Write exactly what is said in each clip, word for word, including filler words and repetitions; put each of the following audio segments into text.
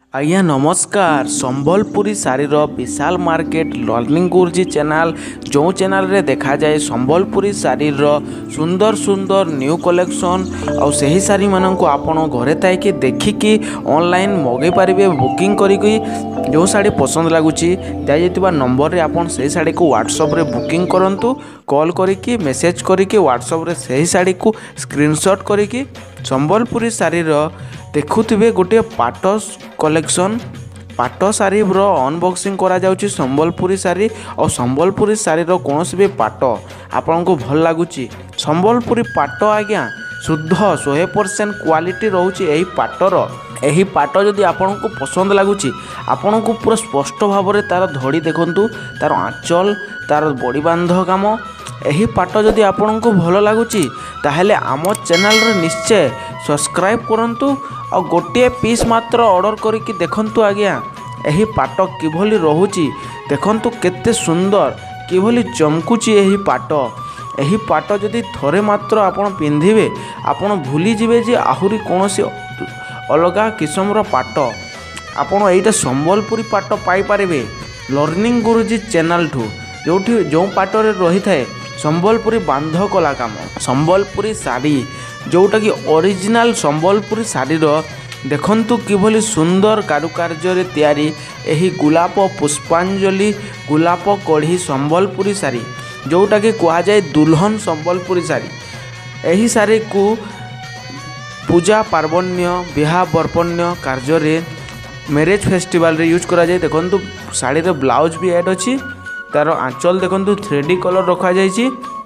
आज्ञा नमस्कार। संबलपुरी साड़ीर Vishal market learning Guruji channel जो चैनल रे देखा जाए संबलपुरी साड़ीर सुंदर सुंदर न्यू कलेक्शन और सही साड़ी मान को आपण घरे थी देखिकी ऑनलाइन मगे पारे बुकिंग करी जो साड़ी पसंद लगुच दिजा नंबर रे आपन से साड़ी को व्हाट्सएप रे बुकिंग करंतु कॉल करिकी मेसेज करिकी व्हाट्सएप रे सही साड़ी को स्क्रीनशॉट करिकी संबलपुरी साड़ीर देखुवे गोटे पाट कलेक्शन पाट साड़ी अनबॉक्सिंग करा जाउची संबलपुरी साड़ी और संबलपुरी साड़ीर कौन भी पाट आपन को भल लगुच संबलपुरी पाट आज्ञा शुद्ध सौ परसेंट क्वालिटी रोचे यही पाटर यही पाट जदि आपन को पसंद लगुच आपन को पूरा स्पष्ट भाव में तार धड़ी देखंतु तार आंचल तार बड़ी बांध काम यही पाट जदि आपन को भल लगुच ताहले आम चैनल रे निश्चय सब्सक्राइब करंतु और गोटे पीस मात्र ऑर्डर करके देखंतु आज्ञा यही पाट किभली रहुची देखंतु केते सुंदर किभली चमकुची यही पाट यही पाट जदि थरे मात्र आपण पिंधिबे आपण भूली जिवे जे आहुरी कोनोसी अलगा किस्मर पाट आपण एटा संबलपुरी पाट पाई पारिबे लर्निंग गुरुजी चैनल ठू जोठी जो पाटरे रही थाए संबलपुरी बांध कला काम संबलपुरी साड़ी जोटा कि ओरिजिनल संबलपुरी शाढ़ीर देखंतु किभली सुंदर कारुकार्य तैयारी यही गुलाप पुष्पांजलि गुलाप कढ़ी संबलपुरी साड़ी जोटा कि कह जाए दुल्हन संबलपुरी साड़ी यही साड़ी को पूजा पार्वण्य विवाह बर्पण्य कार्य मैरेज फेस्टिवल रे यूज करा जाए देखंतु साड़ी रे ब्लाउज भी ऐड अच्छी तार आंचल देखंतु थ्री डी कलर रखा जाइए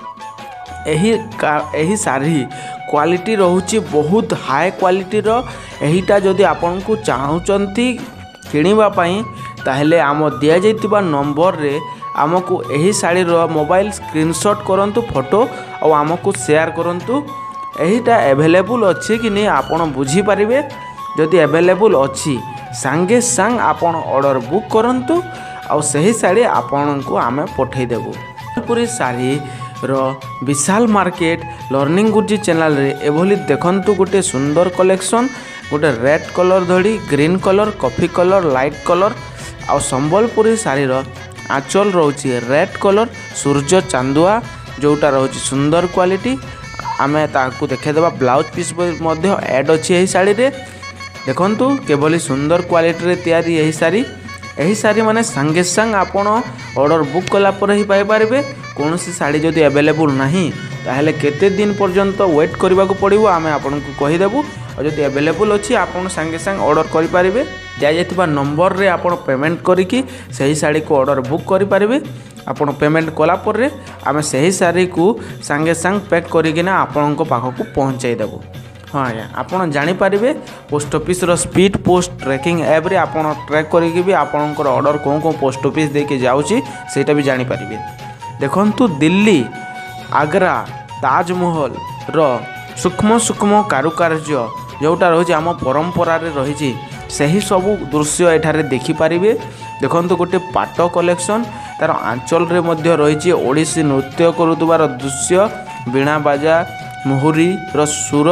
यही साड़ी क्वालिटी रोचे बहुत हाई क्वालिटी रहीटा जदि आपन को चाहूँगी किणापाई ताहले आम दि जाइए नंबर रे आमको यही शाड़ी मोबाइल स्क्रीनशॉट करंतु फोटो और आमको शेयर करंतु यहीटा अवेलेबल अच्छी कि नहीं आपन बुझी पारिबे जदि अवेलेबल अच्छी सांगे सांग आपन ऑर्डर बुक करंतु और सही शाड़ी आपन को आमे पठे देबु पूरी शाड़ी रो Vishal market learning Guruji channel रे एभली देखंतु गोटे सुंदर कलेक्शन गोटे रेड कलर धड़ी green colour coffee colour light colour और संबलपुरी शाड़ीर आंचल रोचे रेड कलर सूर्य चांदुआ जोटा रोचे सुंदर क्वालिटी आमे ताकू देखेदेबा ब्लाउज पीस मध्य ऐड अच्छी यही शाड़ी रे देखंतु केवली सुंदर क्वालिटी रे तैयारी यही शाड़ी यही शाड़ी माने सांगे सांग आपण ऑर्डर बुक कला पर ही पाई पारिबे कौन सी शाड़ी जदि अवेलेबल नहीं ताहले केते दिन पर्यंत वेट करने को पड़ो आम आपन को कहीदेबू और जदि अवेलेबल अच्छी आपन सांगे सांग ऑर्डर करें दिजा नंबर रे आपन पेमेंट करिकी सही शाड़ी को ऑर्डर बुक करें आपन पेमेंट कलापर आम सही शाड़ी को सांगे सांग पैक करना आपण पाखक पहुँचाई देबू। हाँ आज्ञा आपड़ जानीपारे पोस्ट ऑफिस रो स्पीड पोस्ट ट्रैकिंग ऐप रे आपन ट्रैक करिकी भी आपनकर ऑर्डर कौन कौन पोस्ट ऑफिस देके जाऊँगी सेटा भी जानीपारे देखंतु दिल्ली आग्रा ताजमहल रो सूक्ष्म सूक्ष्म कारुकार्य जोटा रही आम परंपरा रे रही सही सबू दृश्य एठारे देखिपारे देखंतु गोटे पाट कलेक्शन तार आंचल रे मध्य रही ओडिसी नृत्य करुवार दृश्य बीणा बाजा मुहुरी रो सुर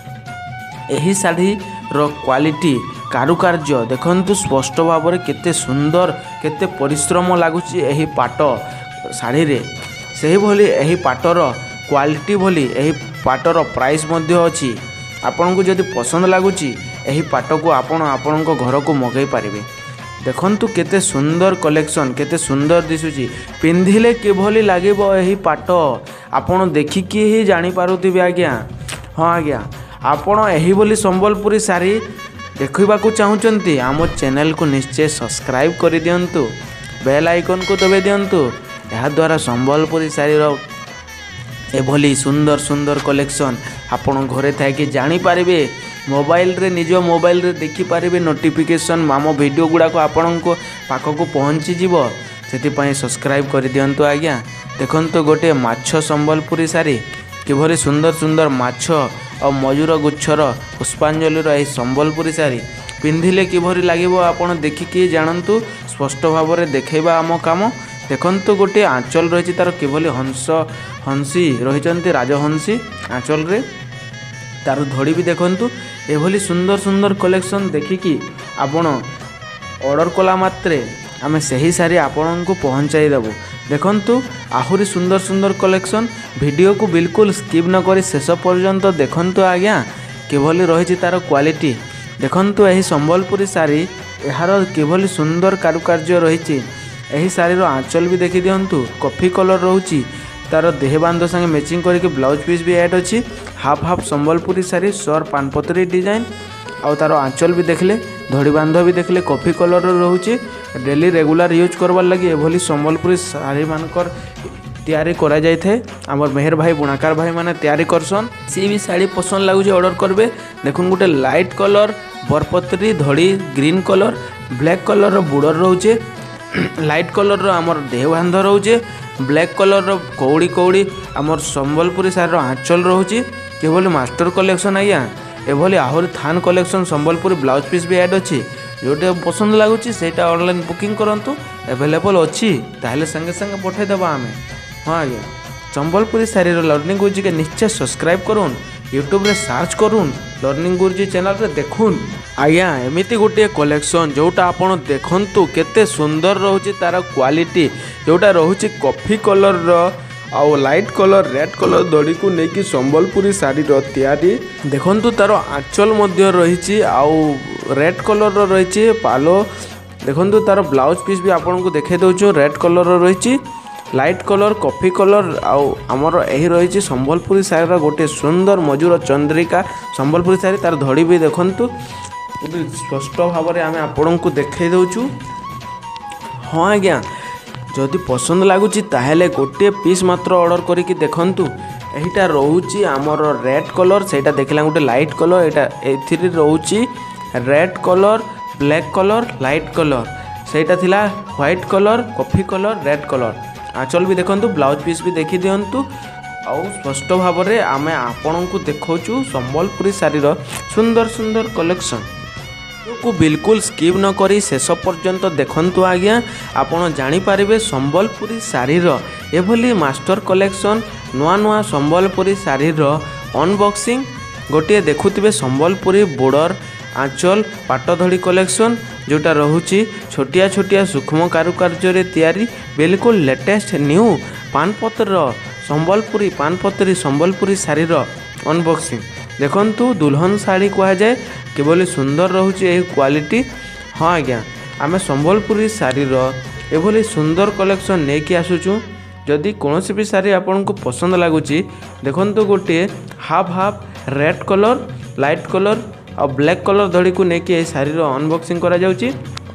यही शाड़ी रो क्वालिटी कारुकार्य देखंतु स्पष्ट भाव में केते सुंदर केते परिश्रम लगुच यही पाट शाड़ी रे सही भली यही पाटर क्वालिटी भली यही पाटर प्राइस मध्य अच्छी आपन को जदि पसंद लगुच यही पाट को आपण आपण घर को मगई पारे देखंतु केते सुंदर कलेक्शन केते सुंदर दिशुची पिंधिले किभली लागिबो यही पाट आपण देखिकी ही जानी पारुथिबे आज्ञा। हाँ आज्ञा आपण यही बोली संबलपुरी साड़ी देखा चाहूँगी आम चैनल को निश्चय सब्सक्राइब कर दिंतु बेल आइकन को दबे दिंतु यह द्वारा संबलपुरी शाड़ीर एभली सुंदर सुंदर कलेक्शन आपण घरे थी जानीपारे मोबाइल रे निज मोबाइल रे देखिपारे नोटिफिकेशन आम वीडियो गुड़ाक आपण पाखक पहुँची जीव से सब्सक्राइब कर दिंतु आज्ञा। देखंतु गोटे माछ संबलपुरी शाड़ी किभली सुंदर सुंदर माछ और मयूर गुच्छर पुष्पांजलिर यही संबलपुरी शाड़ी पिंधिले किभली लागिबो आपण देखिकी जानतु स्पष्ट भाव में देखा आम काम देखंतु गोटे आंचल रही तार किभली हंस हंसी रही राजहंसी आंचल रे तार धड़ी भी देखंतु एभली सुंदर सुंदर कलेक्शन देखिकी आपण ऑर्डर कला मात्रे आमे सही सारी आपण को पहुँचाई देबू। देखंतु आहुरी सुंदर सुंदर कलेक्शन, वीडियो को बिल्कुल स्किप न करी शेष पर्यंत देखंतु आज्ञा किभली रही तार क्वालिटी। देखंतु एही संबलपुरी साड़ी यार किभली सुंदर कारुकार्य रही। एही साड़ी रो आंचल भी देखि दियंतु कॉफी कलर रोची, तार देह बांध संगे मैचिंग करके ब्लाउज पीस भी ऐड अच्छी। हाफ हाफ संबलपुरी साड़ी सर पानपत्री डिजाइन आउ तार आंचल भी देखले, धड़ी बांध भी देखले कॉफी कलर रोचे। डेली रेगुलर यूज करवार लगी एभली संबलपुरी साड़ी मानकर तैयारी करा जाय थे। हमर मेहर भाई बुणाकार भाई माने तैयारी करसन। सी भी साड़ी पसंद लागुचे ऑर्डर करबे। देखुन गोटे लाइट कलर बरपत्री धड़ी ग्रीन कलर ब्लैक कलर बुडर रोचे, लाइट कलर आमर देह बांध रोचे, ब्लैक कलर कौड़ी कौड़ी आमर संबलपुरी साड़ी आंचल रोचे। केवल मास्टर कलेक्शन आज्ञा एभली आहरी थान कलेक्शन संबलपुरी ब्लाउज पीस भी ऐड अच्छी। जोटे पसंद लगुच सेटा ऑनलाइन बुकिंग करंतु अवेलेबल अच्छी, ताहले संगे संगे पठे देबा आमे। हाँ आज्ञा संबलपुरी साड़ी लर्निंग गुरुजी के निश्चय सब्सक्राइब करूँ, यूट्यूब रे सर्च करूँ लर्निंग गुरुजी चैनल रे देखुन। आज्ञा एमिति गोटे कलेक्शन जोटा आपण देखंतु केते सुंदर रोचे तार क्वालिटी, जोटा रोचे कॉफी कलर रो आउ लाइट कलर रेड कलर दड़ी को लेकिन संबलपुरी साड़ी तैयारी। देखंतु तार आंचल मध्य रही आउ रेड कलर रही पालो। देखंतु तार ब्लाउज पीस भी आपन को देखे दउछु रेड कलर रही, लाइट कलर कॉफी कलर आउ आमर यही रही संबलपुरी साड़ी गोटे सुंदर मजूर चंद्रिका संबलपुरी साड़ी। तार धड़ी भी देखंतु स्पष्ट भाव में आम आपण को देखे दउछु। हाँ आज्ञा जदि पसंद लगुच ताहले गोटे पीस मात्र ऑर्डर करके देखंतु। एहिटा रोची आमर रेड कलर सेटा देखला गोटे लाइट कलर, एटा एथिरे रोची red colour black colour light colour, सेटा थिला white colour coffee colour red colour. आंचल भी देखंतु, ब्लाउज पीस भी देखि दियंतु। आउ स्पष्ट भाव में आम आपण को देखौछु संबलपुरी साड़ीर सुंदर सुंदर कलेक्शन को बिल्कुल स्किप न करी शेष पर्यंत देखंतु। आज्ञा आपण जानि पारिबे संबलपुरी साड़ीर एभली मास्टर कलेक्शन नुआ नुआ संबलपुरी साड़ीर अनबॉक्सिंग। गोटे देखुथिबे संबलपुरी बॉर्डर आंचल पाटधड़ी कलेक्शन जोटा रोची छोटिया छोटिया सूक्ष्म कारुकार्य तैयारी बिल्कुल लेटेस्ट न्यू पानपत्र संबलपुरी पानपत्री संबलपुरी साड़ीर अनबॉक्सिंग। देखंतु दुल्हन साड़ी कह जाए केवल सुंदर रोचे यही क्वालिटी। हाँ आज्ञा आमे संबलपुरी साड़ीर एभली सुंदर कलेक्शन नेकी आसुचु। जदि कौन भी साड़ी आपन को पसंद लगुच देखंतु गोटे half half red colour light colour और ब्लैक कलर धड़ी को लेकिन ये साड़ीर अनबॉक्सिंग करा जाउची।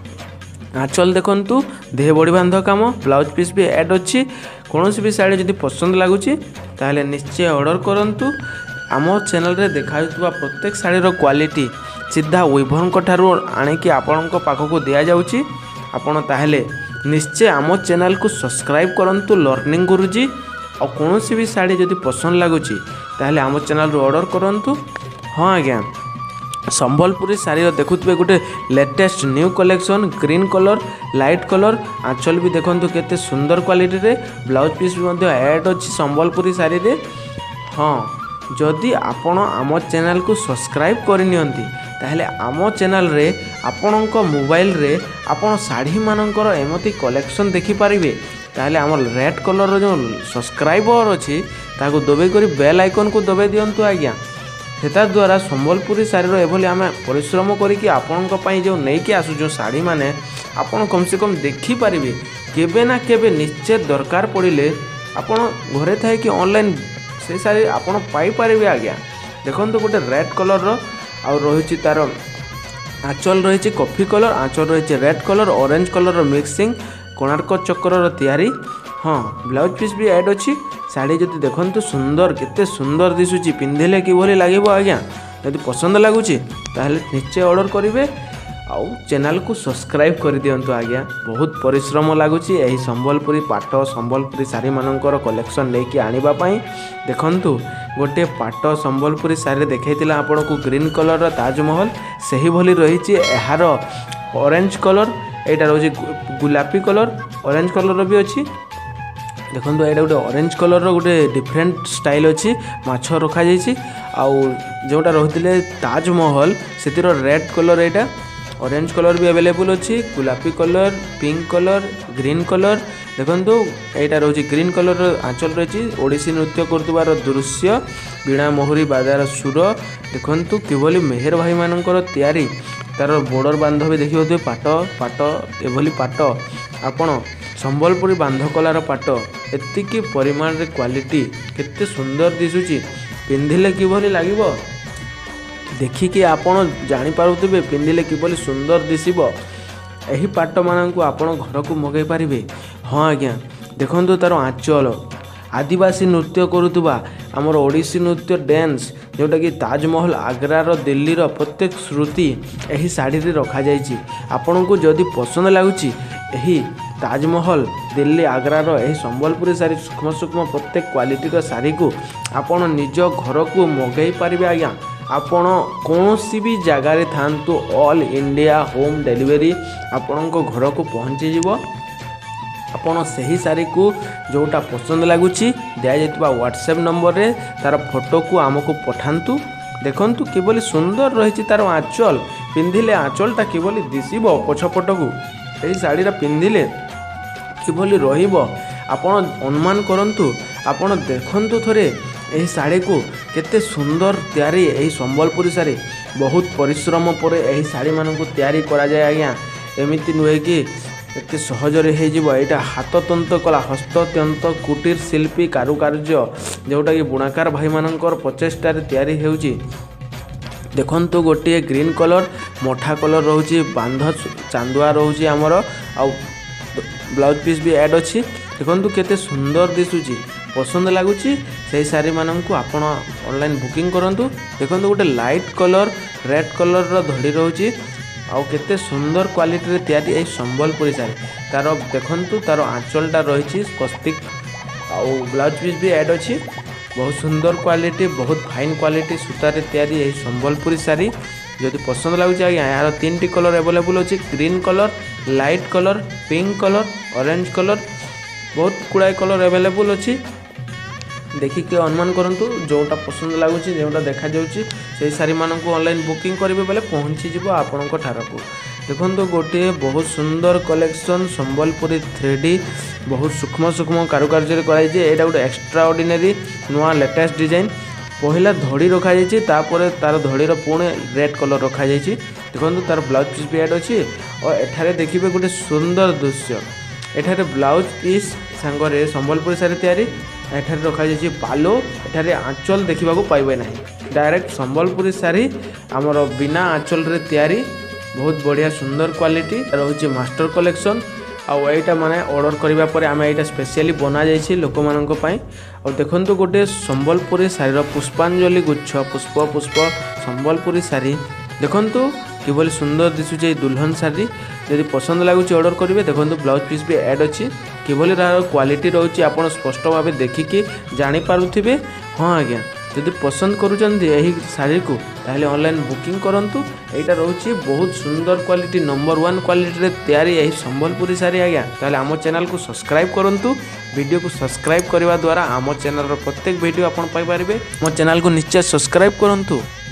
आंचल देखंतु देह बड़ी बांध काम ब्लाउज पीस भी ऐड अच्छी। कौन भी साड़ी जदि पसंद लगुच ताहले निश्चय ऑर्डर करंतु। आम चैनल रे देखा प्रत्येक शाढ़ीर क्वालिटी सीधा विभर ठारू आणिकी आपण पाखक दि जाऊँगी। आपण ताहले निश्चय आम चैनल को सब्सक्राइब करंतु लर्निंग गुरुजी। और कौन भी शाड़ी जदि पसंद लगुच ताहले आम चैनल रू ऑर्डर करंतु। हाँ आज्ञा संबलपुरी साड़ी देखुए गोटे latest new collection green colour light colour आंचल भी देखंतु केते सुंदर क्वालिटी रे ब्लाउज पीस भी ऐड अच्छी संबलपुरी साड़ी रे। हाँ जदि आपण आम चैनल को सब्सक्राइब करनियंती ताहले आम चैनल रे आपणक मोबाइल रे आपण साड़ी मानकर एमती कलेक्शन देखि पारिबे। ताहले आम रेड कलर जो सब्सक्राइबर अच्छी ताको दबे करी बेल आइकन को दबे दियंतु आज्ञा। सेता द्वारा संबलपुरी साड़ीर एभली आम परिश्रम करिकि आपणक पई जो नेकी आसु जो साड़ी माने आपण कम से कम देखि पारिबे। केबे ना केबे निश्चय दरकार पड़िले आपण घरे थाए कि ऑनलाइन से साड़ी आपण पाई पारिबे आज्ञा। देखंतु गोटे रेड कलर रो आ रही तार आंचल रही कॉफी कलर आंचल रही red colour orange colour mixing Konark चक्र तैयारी। हाँ ब्लाउज पीस भी ऐड अच्छी। साड़ी जदि देखंतु सुंदर केते सुंदर दिसुची पिंधिले किभली लागिबो आज्ञा। जदि पसंद लगुची ताहले निश्चय ऑर्डर करिवे आउ चैनल को सब्सक्राइब कर दियंतु आज्ञा। बहुत परिश्रम लगुची एही संबलपुरी पाट संबलपुरी साड़ी मानकर कलेक्शन लेके आनिबा पई। देखंतु गोटे पाट संबलपुरी साड़ी देखैतिला आपण को ग्रीन कलर ताजमहल सही भली रही एहार ऑरेंज कलर एटा रोजी गुलापी कलर ऑरेंज कलर भी अच्छी। देखो ये गोटे ऑरेंज कलर गोटे डिफरेंट स्टाइल अच्छी माछ रखा जाइए। आउ जोटा रही ताजमहल से रेड कलर यहाँ ऑरेंज कलर भी अवेलेबल अच्छी गुलापी colour pink colour green colour देखो यहाँ रोचे ग्रीन कलर आंचल रही ओडिसी नृत्य कर दृश्य वीणा मोहरी बाजार सुर देखु किभली मेहर भाई मानकर तैयारी तार बॉर्डर बांध भी देखिए पाट पाट एभली पाट आपण संबलपुरी बांध कलार पाट एतिकी परिमाण रे क्वालिटी केते सुंदर दिसुची पिंधिले किभली लागिबो देखिकी आपण जानि पारुथिबे पिंधिले किभली सुंदर दिसिबो एही पाट माननकु आपण घर को मगै पारिबे। हाँ आज्ञा देखंतु तार आंचल आदिवासी नृत्य करुवा आमर ओडिसी नृत्य डांस जोटा कि ताजमहल आग्रार दिल्लीर प्रत्येक श्रुति यही शाढ़ी रखा जाइए आपण को जदि पसंद लगुच यही ताजमहल दिल्ली आग्रार यही संबलपुरी साड़ी सूक्ष्म सूक्ष्म प्रत्येक क्वालिटी शाढ़ी को आपण निज घर को मगै पारे आज्ञा आपण कौन भी जगार थांतु ऑल इंडिया होम डिलीवरी आपण को घर को पहुँची जीव आपण सही शाढ़ी को जोटा पसंद लगुच दि जाइए व्हाट्सएप नंबर रे तार फोटो को आमको पठातु देखंतु किभली सुंदर रही तार आंचल पिंधिले आंचलटा किभली दिसिबो पछपट को यही शाढ़ीटा पिंधिले किभली रहिबो आपण अनुमान करंतु आपण देखंतु थरे यही शाढ़ी को केते सुंदर तैयारी यही संबलपुरी शाढ़ी बहुत परिश्रम पर यही शाढ़ी मानक तैयारी करा जाए आज्ञा एमिति नुहे कि एते सहजरे हो यहाँ हाथ तंत्र कला हस्ततंत कुटीर शिल्पी कारुकार्य जोटा कि बुणाकार भाई मानकर प्रचेष्टार तैयारी होउची देखंतु गोटे ग्रीन कलर मठा कलर रोचे बांध चांदुआ रोचे आमर आ ब्लाउज पीस भी ऐड अच्छी देखंतु केते सुंदर दिसुची पसंद लगुच से शाढ़ी मानक आपण ऑनलाइन बुकिंग करंतु देखंतु गोटे लाइट कलर रेड कलर धड़ी रोचे आउ केते सुंदर क्वालिटी रे तैयारी ए संबलपुरी शाढ़ी तार देखंतु तार आंचलटा रही स्पष्टिक आउ ब्लाउज पीस भी ऐड अच्छी बहुत सुंदर क्वालिटी बहुत फाइन क्वालिटी सूतार तैयारी ए संबलपुरी शाढ़ी जदि पसंद लगुच आज्ञा यार तीन टी कलर अवेलेबल अच्छी green colour light colour pink colour orange colour बहुत गुड़ाए कलर अवेलेबल अच्छी देखिए अनुमान करंतु जोटा पसंद लगुच जोटा देखा जाउची से शाढ़ी मानक ऑनलाइन बुकिंग करेंगे बेले पहुँची जीव आपण ठारक देखो गोटे बहुत सुंदर कलेक्शन संबलपुरी थ्री डी बहुत सूक्ष्म सूक्ष्म कारुकार्य कराई गोटे एक्स्ट्रा ऑर्डिनरी नुआ लेटेस्ट डिजाइन पहला धड़ी रखा जाइए तापर तार धड़ीर पुणे रेड कलर रखा जाइए देखो तार ब्लाउज पीस भी ऐड अच्छी और एठारे देखिए गोटे सुंदर दृश्य एठारे ब्लाउज पीस सांगरे संबलपुरी शाढ़ी तैयारी एठारे रखा जाइए पालो एठारे आंचल देखा पाइबे ना डायरेक्ट संबलपुरी शाढ़ी आमर बिना आंचल रे तैयारी बहुत बढ़िया सुंदर क्वालिटी रोचे मास्टर कलेक्शन आउ एटा माने ऑर्डर करबा परे आमे एटा स्पेशली बना जाइछि लोक मानक पई और देखंतु गोटे संबलपुरी शाढ़ीर पुष्पांजलि गुच्छ पुष्प पुष्प संबलपुरी शाढ़ी देखंतु किभली सुंदर दिसुचे दुल्हन शाढ़ी यदि पसंद लगुच ऑर्डर करेंगे देखो ब्लाउज पीस भी ऐड अच्छी किभली क्वालिटी रोचे आप स्पष्ट भाव देखिकी जानीपारे। हाँ आज्ञा जदि पसंद करुँच यही शाढ़ी को ताहले ऑनलाइन बुकिंग करंतु एटा रोचे बहुत सुंदर क्वालिटी नंबर वन क्वालिटी रे तैयारी यही संबलपुरी शाढ़ी आज्ञा ताहले आम चैनल को सब्सक्राइब करंतु वीडियो को सब्सक्राइब करने द्वारा आम चैनल प्रत्येक वीडियो आपन पाई पारिबे। आम चैनल को निश्चय सब्सक्राइब करंतु।